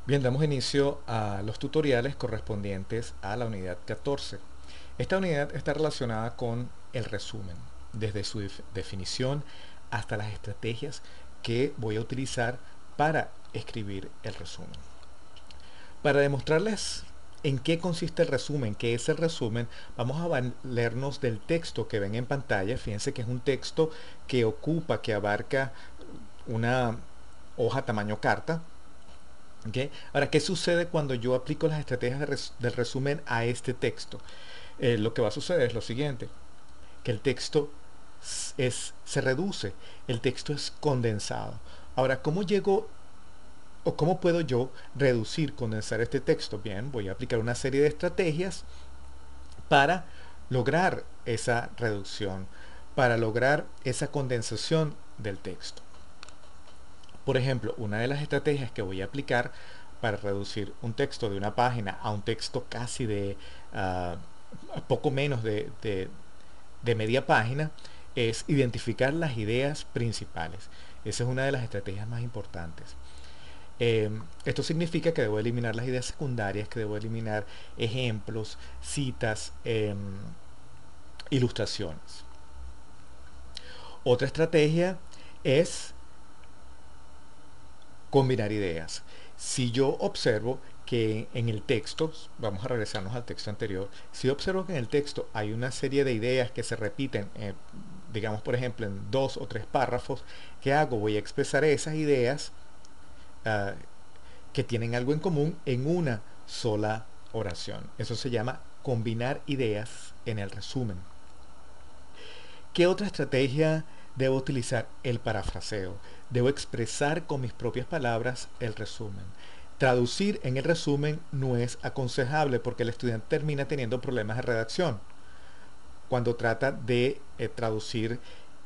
Bien, damos inicio a los tutoriales correspondientes a la unidad 14. Esta unidad está relacionada con el resumen, desde su definición hasta las estrategias que voy a utilizar para escribir el resumen. Para demostrarles en qué consiste el resumen, qué es el resumen, vamos a valernos del texto que ven en pantalla. Fíjense que es un texto que abarca una hoja tamaño carta. ¿Okay? Ahora, ¿qué sucede cuando yo aplico las estrategias del resumen a este texto? Lo que va a suceder es lo siguiente, que el texto se reduce, el texto es condensado. Ahora, ¿cómo llego o cómo puedo yo reducir, condensar este texto? Bien, voy a aplicar una serie de estrategias para lograr esa reducción, para lograr esa condensación del texto. Por ejemplo, una de las estrategias que voy a aplicar para reducir un texto de una página a un texto casi de poco menos de media página es identificar las ideas principales. Esa es una de las estrategias más importantes. Esto significa que debo eliminar las ideas secundarias, que debo eliminar ejemplos, citas, ilustraciones. Otra estrategia es combinar ideas. Si yo observo que en el texto, vamos a regresarnos al texto anterior, si observo que en el texto hay una serie de ideas que se repiten, digamos por ejemplo en 2 o 3 párrafos, ¿qué hago? Voy a expresar esas ideas uh, que tienen algo en común en una sola oración. Eso se llama combinar ideas en el resumen. ¿Qué otra estrategia debo utilizar? El parafraseo. Debo expresar con mis propias palabras el resumen. Traducir en el resumen no es aconsejable porque el estudiante termina teniendo problemas de redacción cuando trata de traducir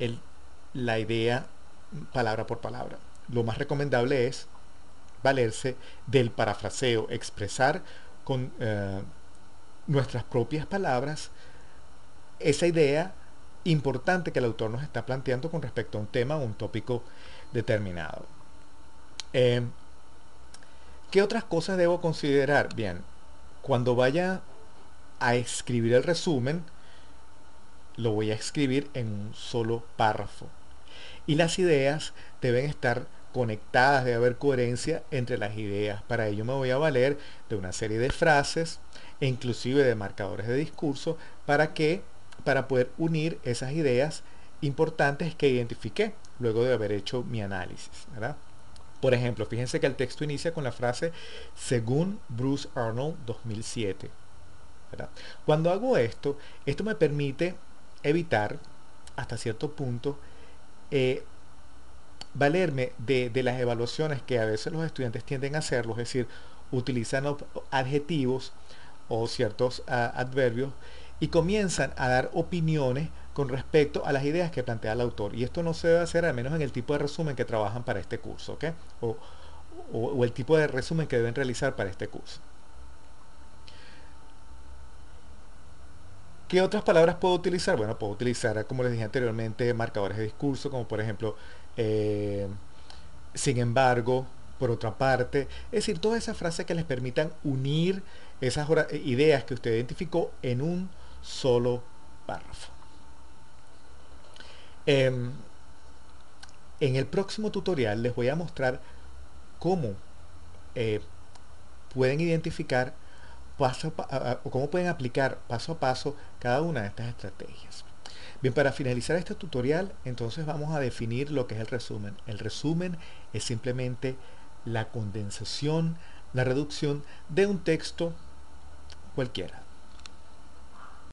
la idea palabra por palabra. Lo más recomendable es valerse del parafraseo, expresar con nuestras propias palabras esa idea importante que el autor nos está planteando con respecto a un tema o un tópico determinado. Eh, ¿Qué otras cosas debo considerar? Bien, cuando vaya a escribir el resumen, lo voy a escribir en un solo párrafo. Y las ideas deben estar conectadas, debe haber coherencia entre las ideas. Para ello me voy a valer de una serie de frases e inclusive de marcadores de discurso para poder unir esas ideas importantes que identifiqué luego de haber hecho mi análisis, ¿verdad? Por ejemplo, fíjense que el texto inicia con la frase según Bruce Arnold 2007, ¿verdad? Cuando hago esto me permite evitar hasta cierto punto eh, valerme de las evaluaciones que a veces los estudiantes tienden a hacerlo, es decir, utilizan adjetivos o ciertos adverbios y comienzan a dar opiniones con respecto a las ideas que plantea el autor. Y esto no se debe hacer al menos en el tipo de resumen que trabajan para este curso, ¿ok? O el tipo de resumen que deben realizar para este curso. ¿Qué otras palabras puedo utilizar? Bueno, puedo utilizar, como les dije anteriormente, marcadores de discurso, como por ejemplo, sin embargo, por otra parte. Es decir, todas esas frases que les permitan unir esas ideas que usted identificó en un solo párrafo. En el próximo tutorial les voy a mostrar cómo eh, pueden identificar o cómo pueden aplicar paso a paso cada una de estas estrategias. Bien, para finalizar este tutorial, entonces vamos a definir lo que es el resumen. El resumen es simplemente la condensación, la reducción de un texto cualquiera.